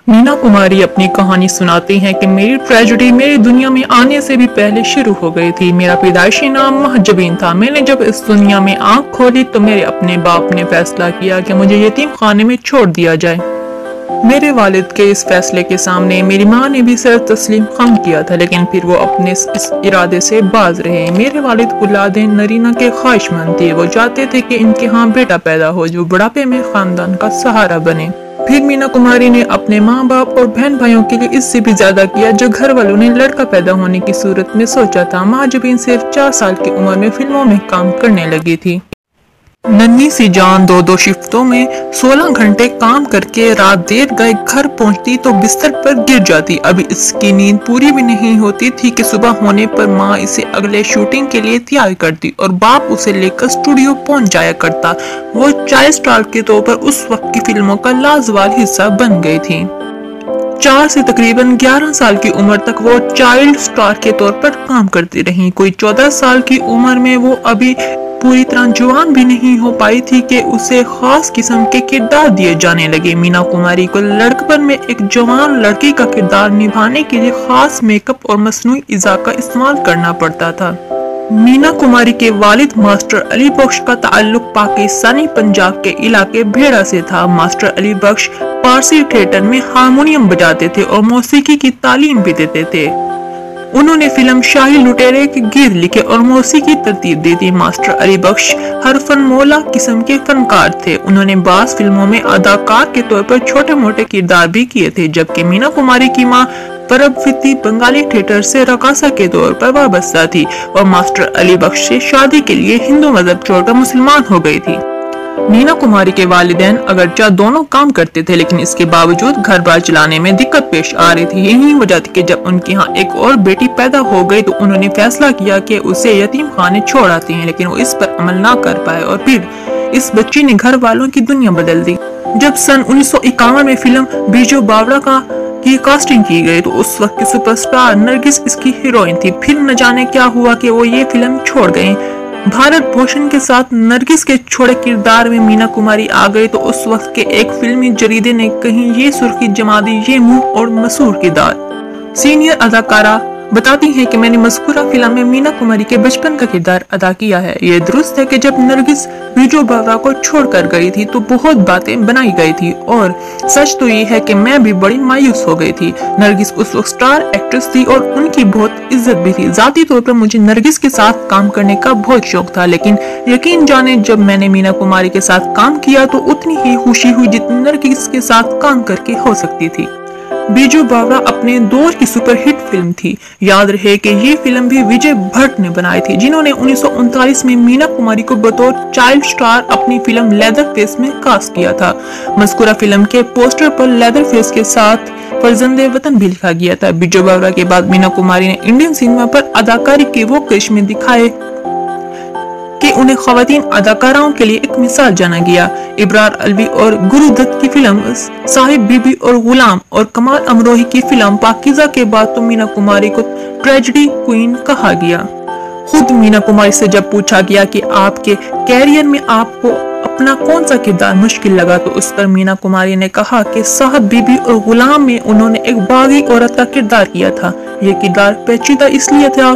मीना कुमारी अपनी कहानी सुनाती हैं कि मेरी ट्रेजेडी मेरी दुनिया में आने से भी पहले शुरू हो गई थी। मेरा पैदाइशी नाम महजबीन था। मैंने जब इस दुनिया में आंख खोली तो मेरे अपने बाप ने फैसला किया कि मुझे यतीम खाने में छोड़ दिया जाए। मेरे वालिद के इस फैसले के सामने मेरी माँ ने भी सर तस्लीम खम किया था, लेकिन फिर वो अपने इस इरादे से बाज रहे। मेरे वालिद औलादे नरीना के ख्वाहिशमंद थे। वो चाहते थे कि इनके यहाँ बेटा पैदा हो जो बुढ़ापे में खानदान का सहारा बने। फिर मीना कुमारी ने अपने माँ बाप और बहन भाइयों के लिए इससे भी ज्यादा किया जो घर वालों ने लड़का पैदा होने की सूरत में सोचा था। महजबीन सिर्फ 4 साल की उम्र में फिल्मों में काम करने लगी थी। नन्ही सी जान दो शिफ्टों में 16 घंटे काम करके रात देर गए घर पहुंचती तो बिस्तर पर गिर जाती। अभी इसकी नींद पूरी भी नहीं होती थी कि सुबह होने पर माँ इसे अगले शूटिंग के लिए तैयार करती और बाप उसे लेकर स्टूडियो पहुंच जाया करता। वो चाइल्ड स्टार के तौर पर उस वक्त की फिल्मों का लाजवाब हिस्सा बन गई थी। 4 से तकरीबन 11 साल की उम्र तक वो चाइल्ड स्टार के तौर पर काम करती रही। कोई 14 साल की उम्र में वो अभी पूरी तरह जवान भी नहीं हो पाई थी कि उसे खास किस्म के किरदार दिए जाने लगे। मीना कुमारी को लड़कपन में एक जवान लड़की का किरदार निभाने के लिए खास मेकअप और मसनूई इज़ा का इस्तेमाल करना पड़ता था। मीना कुमारी के वालिद मास्टर अली बख्श का ताल्लुक पाकिस्तानी पंजाब के इलाके भेड़ा से था। मास्टर अली बख्श पारसी थिएटर में हारमोनियम बजाते थे और मौसीकी की तालीम भी देते थे। उन्होंने फिल्म शाही लुटेरे के गीत लिखे और मौसीकी तरतीब दी थी। मास्टर अली बख्श हर फनमौला किस्म के फनकार थे। उन्होंने बास फिल्मों में अदाकार के तौर पर छोटे मोटे किरदार भी किए थे, जबकि मीना कुमारी की मां परबफिती बंगाली थिएटर से रकासा के तौर पर वाबस्ता थी और मास्टर अली बख्श से शादी के लिए हिंदू मजहब छोड़कर मुसलमान हो गई थी। मीना कुमारी के वालिदैन अगरचे दोनों काम करते थे, लेकिन इसके बावजूद घर बार चलाने में दिक्कत पेश आ रही थी। यही वजह थी कि जब उनके यहाँ एक और बेटी पैदा हो गई तो उन्होंने फैसला किया कि उसे यतीम खाने छोड़ आते हैं, लेकिन वो इस पर अमल ना कर पाए और फिर इस बच्ची ने घर वालों की दुनिया बदल दी। जब सन 1951 में फिल्म बीजू बावड़ा की कास्टिंग की गई तो उस वक्त की सुपरस्टार नरगिस इसकी हीरोइन थी। फिर न जाने क्या हुआ कि वो ये फिल्म छोड़ गयी। भारत भूषण के साथ नरगिस के छोड़े किरदार में मीना कुमारी आ गई तो उस वक्त के एक फिल्मी जरीदे ने कहीं ये सुर्खी जमा दी, ये मुंह और मसूर किरदार। सीनियर अदाकारा बताती हैं कि मैंने मज़कूरा फिल्म में मीना कुमारी के बचपन का किरदार अदा किया है। ये दुरुस्त है कि जब नरगिस बीजू बावड़ा को छोड़कर गई थी तो बहुत बातें बनाई गई थी और सच तो ये है कि मैं भी बड़ी मायूस हो गई थी। नरगिस उस वक्त स्टार एक्ट्रेस थी और उनकी बहुत इज्जत भी थी। जाती तौर पर मुझे नरगिस के साथ काम करने का बहुत शौक था, लेकिन यकीन जाने जब मैंने मीना कुमारी के साथ काम किया तो उतनी ही खुशी हुई जितनी नरगिस के साथ काम करके हो सकती थी। बीजू बावड़ा अपने दौर की सुपरहिट फिल्म थी। याद रहे कि ये फिल्म भी विजय भट्ट ने बनाई थी, जिन्होंने 1939 में मीना कुमारी को बतौर चाइल्ड स्टार अपनी फिल्म लेदर फेस में कास्ट किया था। मज़कूरा फिल्म के पोस्टर पर लेदर फेस के साथ फर्जंदे वतन भी लिखा गया था। बीजू बावड़ा के बाद मीना कुमारी ने इंडियन सिनेमा पर अदाकारी के वो करिश्मे दिखाए कि उन्हें ख्वातीन अदाकाराओं के लिए एक मिसाल जाना गया। इब्रार अलवी और गुरु दत्त की फिल्म साहिब बीबी और गुलाम और कमाल अमरोही की फिल्म पाकीज़ा के बाद तो मीना कुमारी को ट्रेजेडी क्वीन कहा गया। खुद मीना कुमारी से जब पूछा गया कि आपके कैरियर में आपको अपना कौन सा किरदार मुश्किल लगा तो उस पर मीना कुमारी ने कहा कि साहब बीबी और गुलाम में उन्होंने एक बागी औरत का किरदार किया था। ये किरदार पेचीदा इसलिए था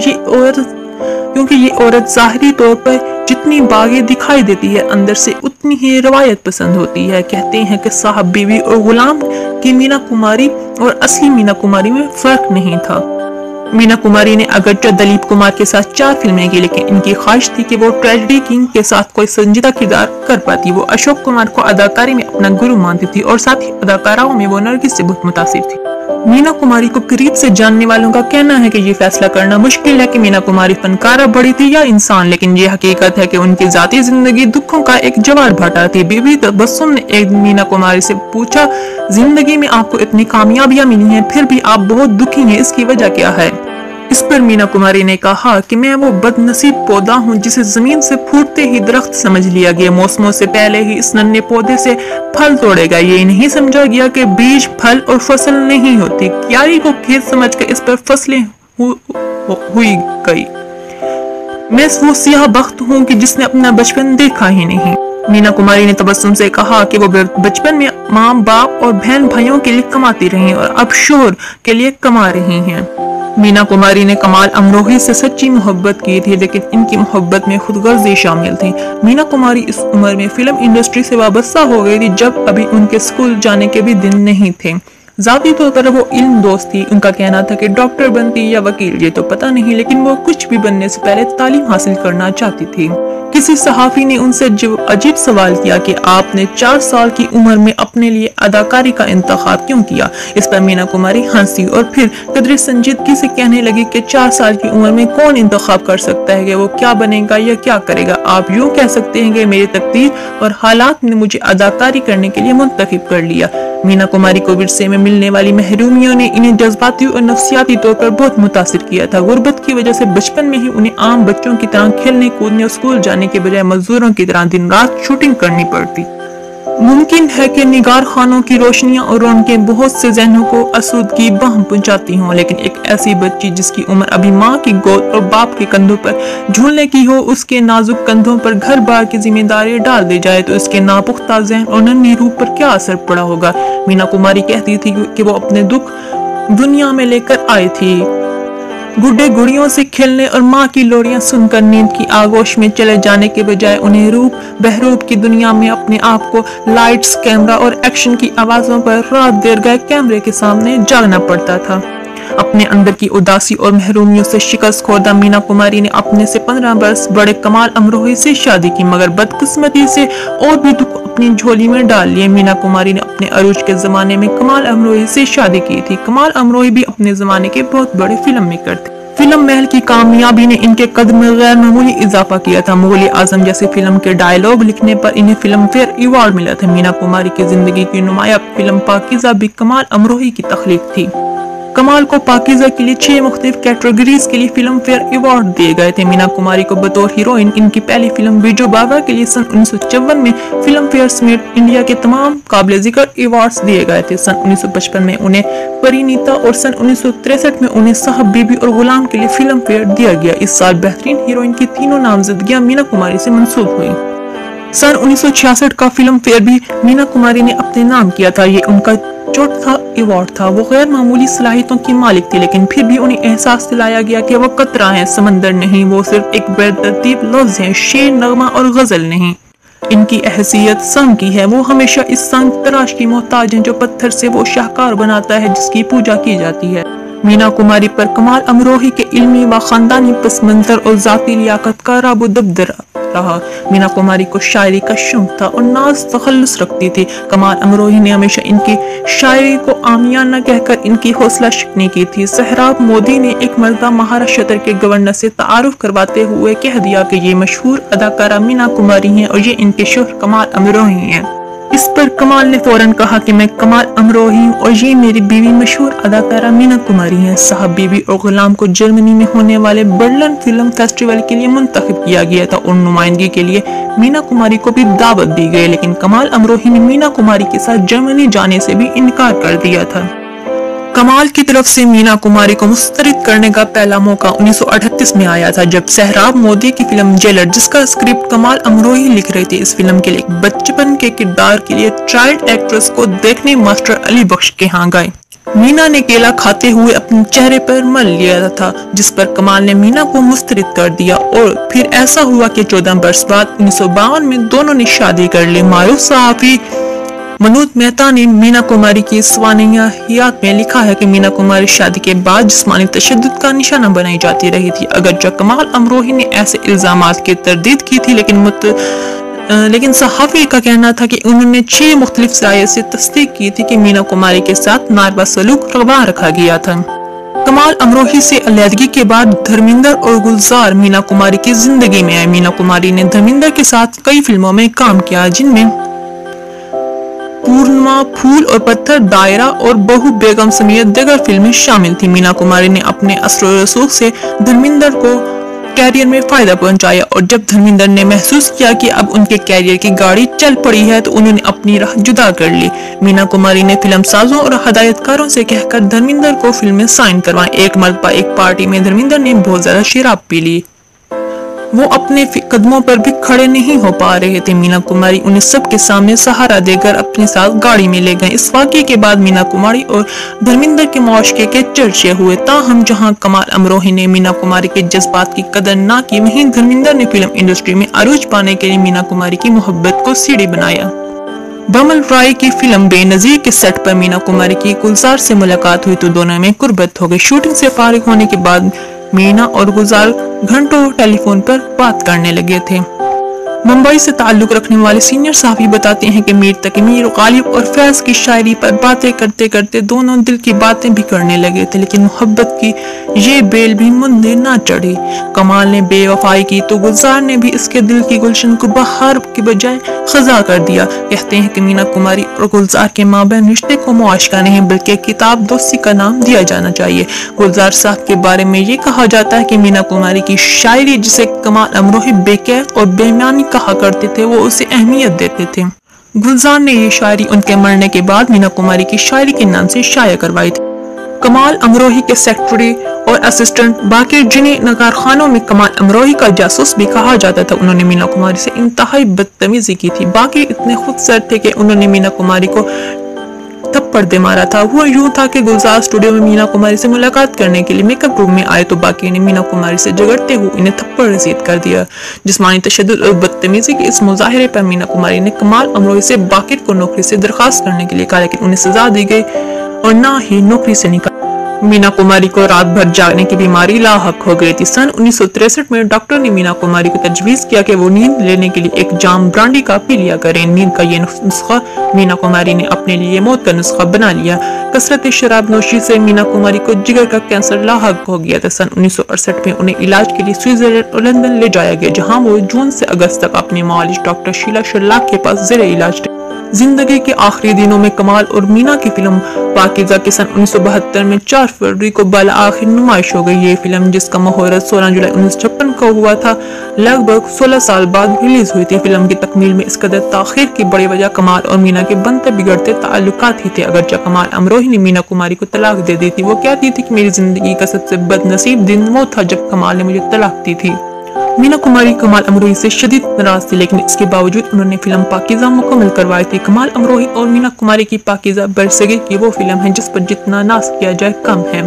क्योंकि ये औरत ज़ाहिरी तौर पर जितनी बागी दिखाई देती है अंदर से उतनी ही रवायत पसंद होती है। कहते हैं कि साहब बीबी और गुलाम की मीना कुमारी और असली मीना कुमारी में फर्क नहीं था। मीना कुमारी ने अगरचे दिलीप कुमार के साथ 4 फिल्में की, लेकिन इनकी ख्वाहिश थी कि वो ट्रेजेडी किंग के साथ कोई संजीदा किरदार कर पाती। वो अशोक कुमार को अदाकारी में अपना गुरु मानती थी और साथ ही अदाकाराओं में वो नरगिस से बहुत मुतासिर थी। मीना कुमारी को करीब से जानने वालों का कहना है कि ये फैसला करना मुश्किल है कि मीना कुमारी फनकारा बड़ी थी या इंसान, लेकिन ये हकीकत है कि उनकी जाती जिंदगी दुखों का एक ज्वार भाटा थी। बीबी तबस्सुम ने एक मीना कुमारी से पूछा, जिंदगी में आपको इतनी कामयाबियां मिली हैं फिर भी आप बहुत दुखी हैं, इसकी वजह क्या है? इस पर मीना कुमारी ने कहा कि मैं वो बदनसीब पौधा हूँ जिसे जमीन से फूटते ही दरख्त समझ लिया गया। मौसमों से पहले ही इस नन्हे पौधे से फल तोड़ेगा। ये नहीं समझा गया कि बीज फल और फसल नहीं होती। क्यारी को खेत समझकर इस पर फसलें हुई गई। मैं वो सियाह बख्त हूँ कि जिसने अपना बचपन देखा ही नहीं। मीना कुमारी ने तबस्सुम से कहा कि वो बचपन में माँ बाप और बहन भाइयों के लिए कमाती रही और अब शोहर के लिए कमा रही हैं। मीना कुमारी ने कमाल अमरोही से सच्ची मोहब्बत की थी, लेकिन इनकी मोहब्बत में खुदगर्जी शामिल थी। मीना कुमारी इस उम्र में फिल्म इंडस्ट्री से वाबस्ता हो गई थी जब अभी उनके स्कूल जाने के भी दिन नहीं थे। ज़ाती तौर पर वो इल्म दोस्त थी। उनका कहना था कि डॉक्टर बनती या वकील ये तो पता नहीं, लेकिन वो कुछ भी बनने से पहले तालीम हासिल करना चाहती थी। किसी सहाफी ने उनसे अजीब सवाल किया कि आपने 4 साल की उम्र में अपने लिए अदाकारी का इंतखाब क्यों किया। इस पर मीना कुमारी हंसी और फिर कदर संजीदगी से कहने लगी कि 4 साल की उम्र में कौन इंतखाब कर सकता है कि वो क्या बनेगा या क्या करेगा। आप यूँ कह सकते हैं कि मेरी तकदीर और हालात ने मुझे अदाकारी करने के लिए मुंतखब कर लिया। मीना कुमारी को विरसे में मिलने वाली महरूमियों ने इन्हें जज्बाती और नफ्सियाती तौर पर बहुत मुतासिर किया था। गुर्बत की वजह से बचपन में ही उन्हें आम बच्चों की तरह खेलने कूदने और स्कूल जाने के बजाय मजदूरों की तरह दिन रात शूटिंग करनी पड़ती। मुमकिन है कि निगार खानों की रोशनियां और रौनकें बहुत से जहनों को आसूदगी बहम पहुंचाती हों, लेकिन एक ऐसी बच्ची जिसकी उम्र अभी माँ की गोद और बाप के कंधों पर झूलने की हो, उसके नाजुक कंधों पर घर बार की जिम्मेदारी डाल दी जाए तो इसके नापुख्ता जहन और नन्ही रूह पर क्या असर पड़ा होगा। मीना कुमारी कहती थी कि वो अपने दुख दुनिया में लेकर आई थी। गुड्डे गुड़ियों से खेलने और माँ की लोरियां सुनकर नींद की आगोश में चले जाने के बजाय उन्हें रूप बहरूप की दुनिया में अपने आप को लाइट्स, कैमरा और एक्शन की आवाजों पर रात देर गए कैमरे के सामने जागना पड़ता था। अपने अंदर की उदासी और महरूमियों से शिकस्त खोदा मीना कुमारी ने अपने से 15 बरस बड़े कमाल अमरोही से शादी की, मगर बदकिस्मती से और भी दुख अपनी झोली में डाल लिए। मीना कुमारी ने अपने अरूज के जमाने में कमाल अमरोही से शादी की थी। कमाल अमरोही भी अपने जमाने के बहुत बड़े फिल्म मेकर थे। फिल्म महल की कामयाबी ने इनके कद में गैर मामूली इजाफा किया था। मुगल आजम जैसी फिल्म के डायलॉग लिखने पर इन्हें फिल्म फेयर अवार्ड मिला था। मीना कुमारी की जिंदगी की नुमाया फिल्म पाकीज़ा भी कमाल अमरोही की तख्लीक थी। कमाल को पाकीज़ा के लिए 6 मुख्तलिफ कैटेगरीज के लिए फिल्म फेयर अवार्ड दिए गए थे। मीना कुमारी को बतौर हीरोइन इनकी पहली फिल्म बीजो बाबा के लिए सन 1954 में फिल्म फेयर समेत इंडिया के तमाम काबिल जिक्र अवार्ड्स दिए गए थे। सन 1955 में उन्हें परिणीता और सन 1963 में उन्हें साहब बीबी और गुलाम के लिए फिल्म फेयर दिया गया। इस साल बेहतरीन हीरोइन की तीनों नामजदगियां मीना कुमारी से मंसूब हुई। सन 1966 का फिल्म फेयर भी मीना कुमारी ने अपने नाम किया था। ये उनका चौथा अवार्ड था। वो गैर मामूली सलाहियतों की मालिक थी, लेकिन फिर भी उन्हें एहसास दिलाया गया कि वो कतरा है, समंदर नहीं। वो सिर्फ एक बेतरतीब लफ्ज है, शेर, नगमा और गजल नहीं। इनकी हैसियत संग की है। वो हमेशा इस संग तराश की मोहताज हैं जो पत्थर से वो शाहकार बनाता है जिसकी पूजा की जाती है। मीना कुमारी पर कमाल अमरोही के इल्मी व खानदानी पस मंजर और जाती लियाकत का राबुदब्दर रहा। मीना कुमारी को शायरी का शौक था और नाज तखल्लुस रखती थी। कमाल अमरोही ने हमेशा इनकी शायरी को आमियाना कहकर इनकी हौसला शिकनी की थी। सहराब मोदी ने एक मर्दा महाराष्ट्र के गवर्नर से तारुफ करवाते हुए कह दिया कि ये मशहूर अदाकारा मीना कुमारी हैं और ये इनके शोहर कमाल अमरोही हैं। इस पर कमाल ने फौरन कहा कि मैं कमाल अमरोही हूँ और ये मेरी बीवी मशहूर अदाकारा मीना कुमारी हैं। साहब बीबी और गुलाम को जर्मनी में होने वाले बर्लिन फिल्म फेस्टिवल के लिए मुंतखब किया गया था और नुमाइंदगी के लिए मीना कुमारी को भी दावत दी गई, लेकिन कमाल अमरोही ने मीना कुमारी के साथ जर्मनी जाने से भी इनकार कर दिया था। कमाल की तरफ से मीना कुमारी को मुस्तरद करने का पहला मौका 1938 में आया था जब सहराब मोदी की फिल्म जेलर, जिसका स्क्रिप्ट कमाल अमरोही लिख रही थी, इस फिल्म के लिए एक बचपन के किरदार के लिए चाइल्ड एक्ट्रेस को देखने मास्टर अली बख्श के यहाँ गए। मीना ने केला खाते हुए अपने चेहरे पर मल लिया था, जिस पर कमाल ने मीना को मुस्तरद कर दिया और फिर ऐसा हुआ कि 14 बरस बाद 1952 में दोनों ने शादी कर ली। मारूफ सहाफी मनोज मेहता ने मीना कुमारी की सवानिया हियात में लिखा है कि मीना कुमारी शादी के बाद जिस्मानी तशद्दुद का निशाना बनाई जाती रही थी। अगरचे कमाल अमरोही ने ऐसे इल्जामात की तरदीद की थी, लेकिन सहाफी का कहना था कि उन्होंने 6 मुख्तलिफ ज़राए से तस्दीक की थी कि मीना कुमारी के साथ नारवा सलूक रवा रखा गया था। कमाल अमरोही से अलहदगी के बाद धर्मिंदर और गुलजार मीना कुमारी की जिंदगी में आए। मीना कुमारी ने धर्मिंदर के साथ कई फिल्मों में काम किया, जिनमें पूर्णिमा, फूल और पत्थर, दायरा और बहू बेगम समेत दीगर फिल्में शामिल थी। मीना कुमारी ने अपने असर रसूख से धर्मिंदर को कैरियर में फायदा पहुंचाया और जब धर्मिंदर ने महसूस किया कि अब उनके कैरियर की गाड़ी चल पड़ी है तो उन्होंने अपनी राह जुदा कर ली। मीना कुमारी ने फिल्म साजों और हदायतकारों से कहकर धर्मिंदर को फिल्म में साइन करवाई। एक मरतबा एक पार्टी में धर्मिंदर ने बहुत ज्यादा शराब पी ली। वो अपने कदमों पर भी खड़े नहीं हो पा रहे थे। मीना कुमारी उन्हें सबके सामने सहारा देकर अपने साथ गाड़ी में ले गए। इस वाक़ये के बाद मीना कुमारी और धर्मेंद्र के मुआशके के चर्चे हुए। ताहम जहां कमाल अमरोही ने मीना कुमारी के जज्बात की कदर ना की, वहीं धर्मेंद्र ने फिल्म इंडस्ट्री में अरूज पाने के लिए मीना कुमारी की मोहब्बत को सीढ़ी बनाया। बमल राय की फिल्म बेनज़ीर के सेट पर मीना कुमारी की गुलजार से मुलाकात हुई तो दोनों में कुर्बत हो गई। शूटिंग से फारिग होने के बाद मीना और गुलजार घंटों टेलीफोन पर बात करने लगे थे। मुंबई से ताल्लुक रखने वाले सीनियर सहाफ़ी बताते हैं कि मीर तकी मीर, गालिब और फैज की शायरी पर बातें करते करते दोनों दिल की बातें भी करने लगे थे, लेकिन मोहब्बत की ये बेल भी मुंदे ना चढ़ी। कमाल ने बेवफाई की तो गुलजार ने भी इसके दिल की गुलशन को बहार की बजाय खजा कर दिया। कहते हैं कि मीना कुमारी और गुलजार के माबैन रिश्ते को मुआशका नहीं बल्कि किताब दोस्ती का नाम दिया जाना चाहिए। गुलजार साहब के बारे में ये कहा जाता है कि मीना कुमारी की शायरी जिसे कमाल अमरोही बेकैफ और बेईमानी कहा करते थे, वो उसे अहमियत देते थे। गुलजार ने ये शायरी उनके मरने के बाद मीना कुमारी की शायरी के नाम से शाया करवाई थी। कमाल अमरोही के सेक्रेटरी और असिस्टेंट बाकिर, जिन्हें नगारखानों में कमाल अमरोही का जासूस भी कहा जाता था, उन्होंने मीना कुमारी से इंतहाई बदतमीजी की थी। बाकिर इतने खुदसर थे कि उन्होंने मीना कुमारी को थप्पड़ दे मारा था। वो यूं था कि गुलजार स्टूडियो में मीना कुमारी से मुलाकात करने के लिए मेकअप रूम में आए तो बाकी ने मीना कुमारी से झगड़ते हुए इन्हें थप्पड़ रसीद कर दिया। जिस्मानी तशद्दुद और बदतमीजी के इस मुजाहिरे पर मीना कुमारी ने कमाल अमरोही से बाकिर को नौकरी से दरखास्त करने के लिए कहा, लेकिन उन्हें सजा दी गई और ना ही नौकरी से निकाला। मीना कुमारी को रात भर जागने की बीमारी लाहक हो गई थी। सन 1963 में डॉक्टर ने मीना कुमारी को तजवीज़ किया कि वो नींद लेने के लिए एक जाम ब्रांडी का पी लिया करें। नींद का ये नुस्खा मीना कुमारी ने अपने लिए मौत का नुस्खा बना लिया। कसरत शराब नोशी से मीना कुमारी को जिगर का कैंसर लाहक हो गया था। सन 1968 में उन्हें इलाज के लिए स्विट्जरलैंड और लंदन ले जाया गया, जहाँ वो जून से अगस्त तक अपने मालिश डॉक्टर शीला शर्लाक के पास ज़ेरे इलाज थे। जिंदगी के आखिरी दिनों में कमाल और मीना की फिल्म पाकीज़ा की सन 1972 में 4 फरवरी को बाला आखिर नुमाइश हो गई। ये फिल्म, जिसका मुहूर्त 16 जुलाई 1956 को हुआ था, लगभग 16 साल बाद रिलीज हुई थी। फिल्म की तकमील में इस कदर ताखीर की बड़ी वजह कमाल और मीना के बनते बिगड़ते ताल्लुकात ही थे। अगरचे कमाल अमरोही ने मीना कुमारी को तलाक दे दी थी, वो कहती थी कि मेरी जिंदगी का सबसे बदनसीब दिन वो था जब कमाल ने मुझे तलाक दी थी। मीना कुमारी कमाल अमरोही से शदीद नाराज थी, लेकिन इसके बावजूद उन्होंने फिल्म पाकीज़ा मुकम्मल करवाई थी। कमाल अमरोही और मीना कुमारी की पाकीज़ा बरसगे की वो फिल्म है जिस पर जितना नाज किया जाए कम है।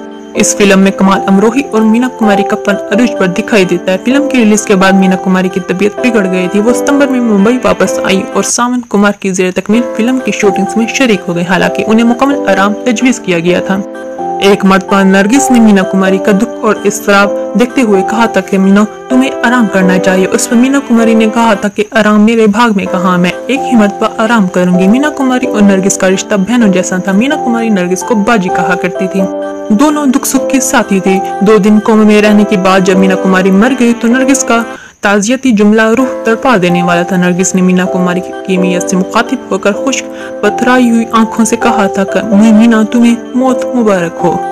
इस फिल्म में कमाल अमरोही और मीना कुमारी का फन अरूज पर दिखाई देता है। फिल्म की रिलीज के बाद मीना कुमारी की तबीयत बिगड़ गई थी। वो सितंबर में मुंबई वापस आई और सावन कुमार की ज़ेर तकमील फिल्म की शूटिंग में शरीक हो गई। हालांकि उन्हें मुकम्मल आराम तजवीज़ किया गया था। एक मर्तबा नरगिस ने मीना कुमारी का दुख और इस्तराब देखते हुए कहा था कि मीना, तुम्हें आराम करना चाहिए। उस पर मीना कुमारी ने कहा था कि आराम मेरे भाग में कहाँ, मैं एक ही मर्तबा आराम करूंगी। मीना कुमारी और नरगिस का रिश्ता बहनों जैसा था। मीना कुमारी नरगिस को बाजी कहा करती थी। दोनों दुख सुख के साथी थे। 2 दिन कोमा में रहने के बाद जब मीना कुमारी मर गई तो नरगिस का ताज़ियती जुमला रूह तड़पा देने वाला था। नरगिस ने मीना कुमारी की कीमियत से मुखातिब होकर खुश्क पथराई हुई आंखों से कहा था कि मीना, तुम्हें मौत मुबारक हो।